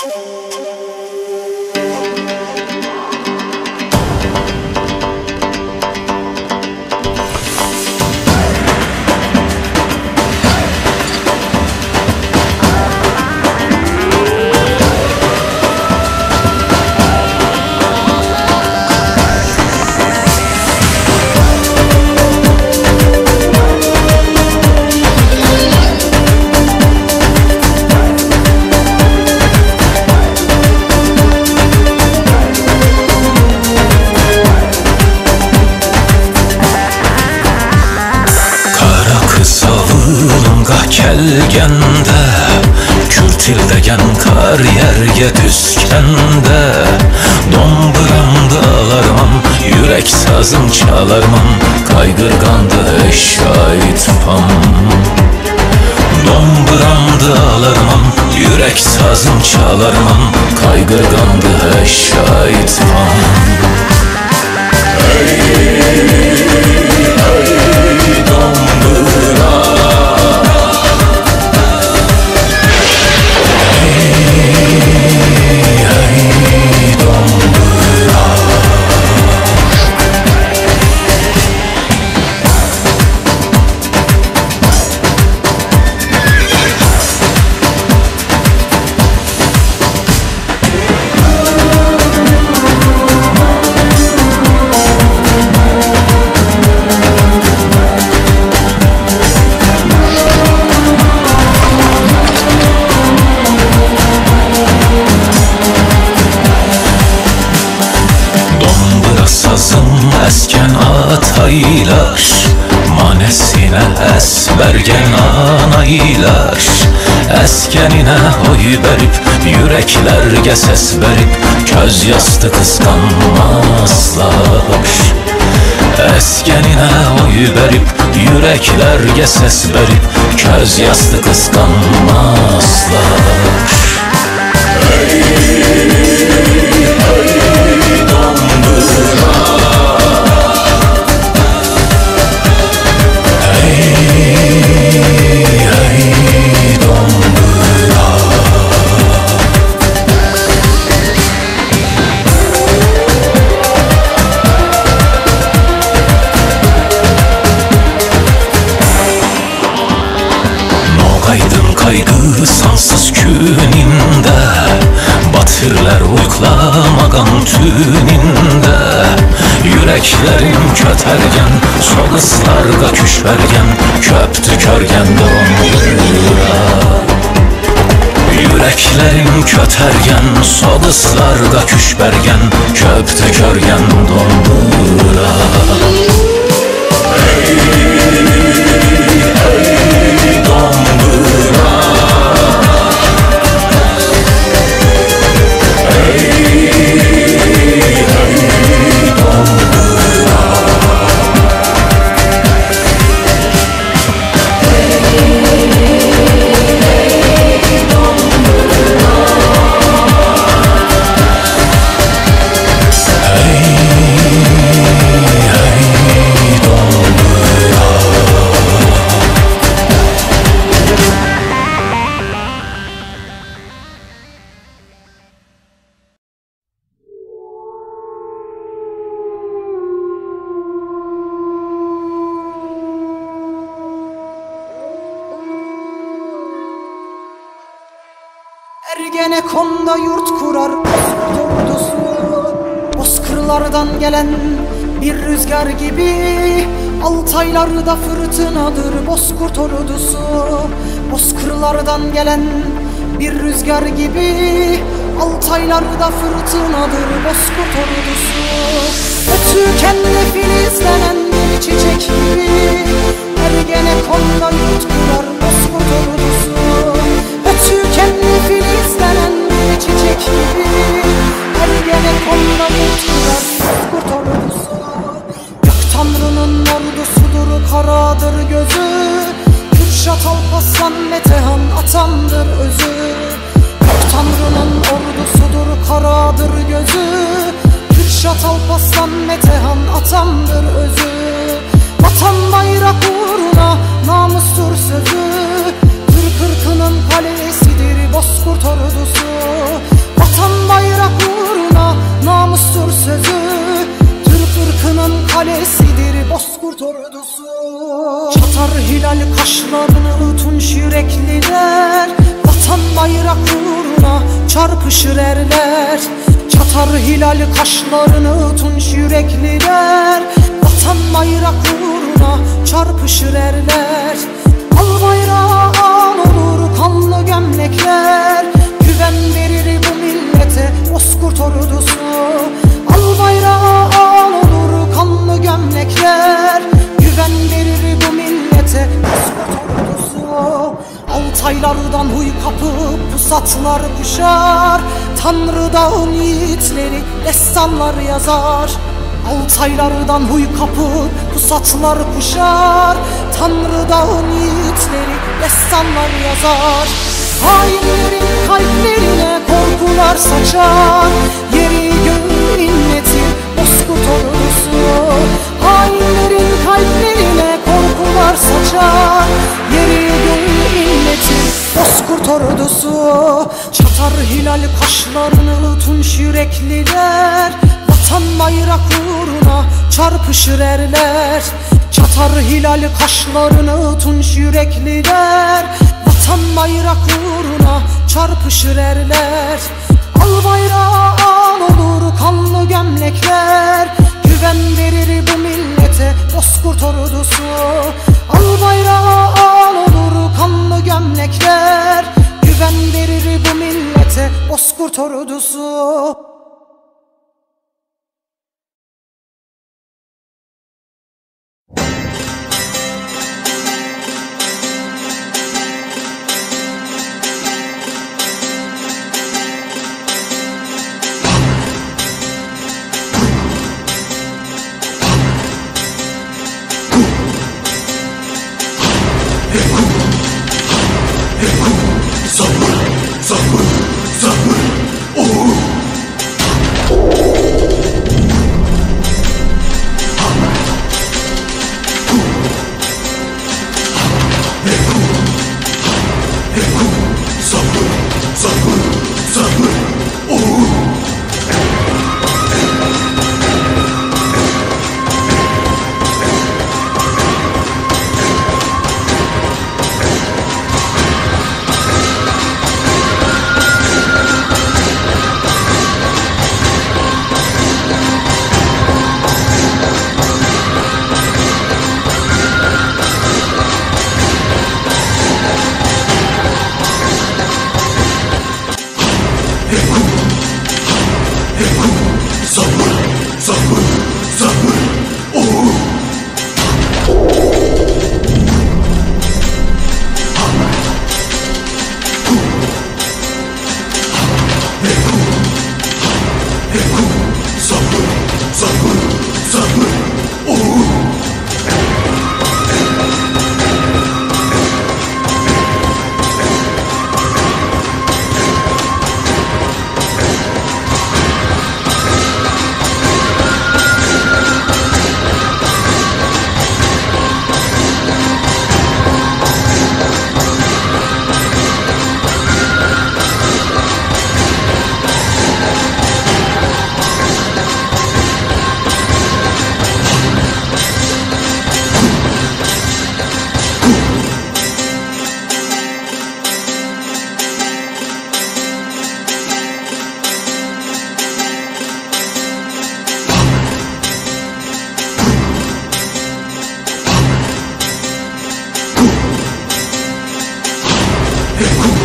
Kelgende kürtildegen kar yerge düzkende Domburamda alarmam, yürek sazım çalarmam Kaygırgandı eşyayt pam Domburamda alarmam, yürek sazım çalarmam Kaygırgandı eşyayt pam Esken ataylar, manesine esbergen anaylar Eskenine oy verip, yüreklerge ses verip Köz yastı kıskanmazlar Eskenine oy verip, yüreklerge ses verip Köz yastı kıskanmazlar Kaygı sansız küninde Batırlar uyklamagan tüninde Yüreklerim kötergen Soğuslarga küşbergen Köptü körgen dondura Yüreklerim kötergen Soğuslarga küşbergen Köptü körgen dondura Ergenekon'da yurt kurar ordusu Bozkırlardan gelen bir rüzgar gibi Altaylarda fırtınadır Bozkurt ordusu Bozkırlardan gelen bir rüzgar gibi Altaylarda fırtınadır Bozkurt ordusu Ötükenle filizlenen bir çiçek gibi Ergenekon'da yurt kurar Bozkurt ordusu Ötükenle filizlenen bir çiçek gibi Ergenekon'da yurt kurar Bozkurt ordusu Gök Tanrı'nın ordusudur karadır gözü Kürşat Alparslan Metehan atamdır özü Gök Tanrı'nın ordusudur karadır gözü Kürşat Alparslan Metehan atamdır özü Vatan bayrak uğruna namustur sözü Kırkının kalesidir Bozkurt ordusu çarpışır erler. Çatar hilal kaşlarını tunç yürekliler. Vatan bayrak uğruna çarpışır erler. Al bayrağı al olur kanlı gömlekler. Güven verir bu millete bozkurt ordusu. Al bayrağı al olur kanlı gömlekler. Güven verir bu millete bozkurt ordusu. Altaylardan huy kapıp pusatlar kuşar. Tanrı dağın yiğitleri destanlar yazar. Altaylardan huy kapıp pusatlar kuşar. Tanrı dağın yiğitleri destanlar yazar. Hainlerin kalplerine korkular saçar. Yeri göğü inletir bozkurt ordusu. Hainlerin kalplerine korkular saçar. Yeri göğü inletir bozkurt ordusu. Çatar hilal kaşlarını tunç yürekliler. Vatan bayrak uğruna çarpışır erler. Çatar hilal kaşlarını tunç yürekliler. Vatan bayrak uğruna çarpışır erler. Al bayrağı al olur kanlı gömlekler. Güven verir bu millete bozkurt ordusu. Al bayrağı al olur kanlı gömlekler. Güven verir bu millete bozkurt ordusu. Hey,